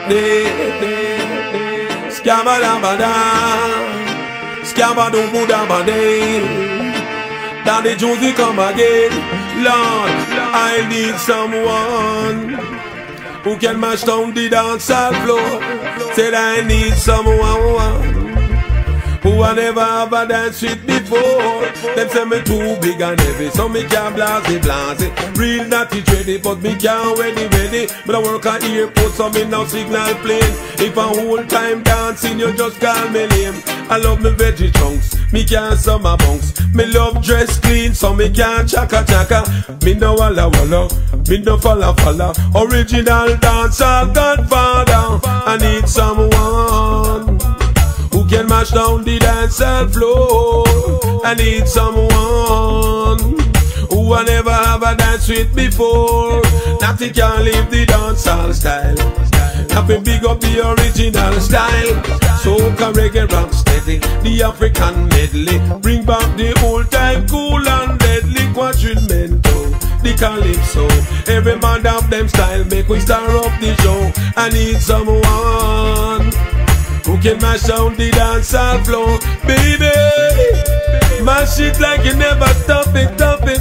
Scabba-dabba-da, scabba-dum-boo-dabba-day. Daddy Jonesy come again. Lord, I need someone who can mash down the dancehall floor. Said I need someone who I never have a dance with before. Them say me too big and heavy, so me can't blast it. Real natty ready, but me can't ready. But I work at airport, so me now signal plane. If a whole time dancing, you just call me name. I love me veggie chunks, me can't summer bunks. Me love dress clean, so me can't chaka. Me no walla, me no falla. Original dancehall godfather. I need someone who can mash down the dancehall floor. I need someone who I never have a dance with before. Nothing can leave the dancehall style. Nothing big up the original style. Soca, reggae, rock steady, the African medley. Bring back the old time cool and deadly quadrillemento, the calypso. Every man of them style, make we star up the show. I need someone who can mash down the dancehall floor. Baby, mash it like you never stop it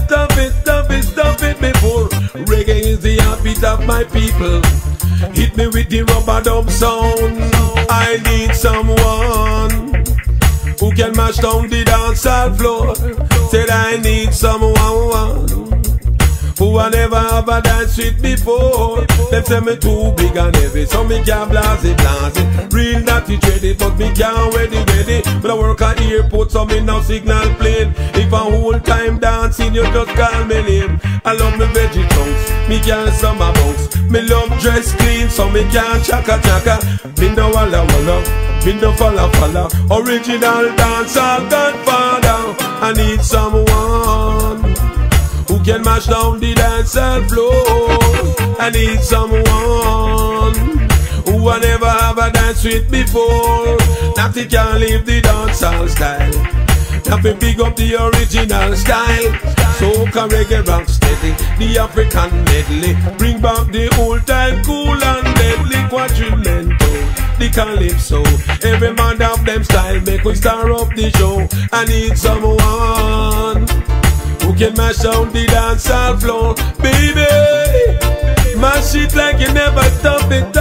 before. Reggae is the heartbeat of my people. Hit me with the rubber dub sound. I need someone who can mash down the dancehall floor. Said I need someone who I never have a dance with before. Them say me too big and heavy, so me can't blast it. Real natty ready, but me can't ready. But I work at airport, so me now signal plane. If a whole time dancing, you just call me name. I love me veggie chunks, me can't summer bunks. Me love dress clean, so me can't chaka. Me no walla, me no falla. Original dancehall godfather. I need someone who can mash down the dancehall floor. I need someone who I never have a dance with before. Nothing can leave the dancehall style. Nothing big up the original style. Soca, reggae, rock steady, the African medley. Bring back the old time cool and deadly quadrillemento, the calypso. Every man of them style, make we star up the show. I need someone who can mash down the dancehall floor. Baby, mash it like you never stop it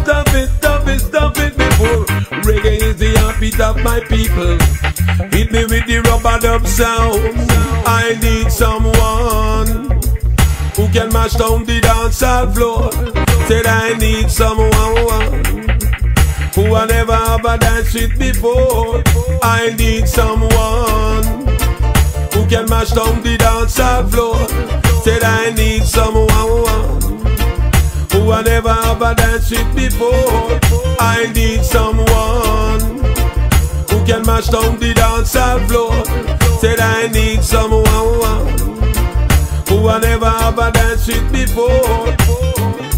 before. Reggae is the heartbeat of my people. Hit me with the rubber dub sound. I need someone who can mash down the dancehall floor. Said I need someone who I never have a dance with before. I need someone who can mash down the dancehall floor. Said I need someone who I never have a dance with before. I need someone who can mash down the dancehall floor. Said I need someone who I never have a dance with before.